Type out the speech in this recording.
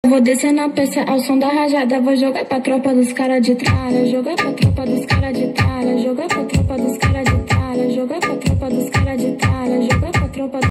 Vou descer na peça ao som da rajada, vou jogar pra tropa dos cara de trás, jogar pra tropa dos cara de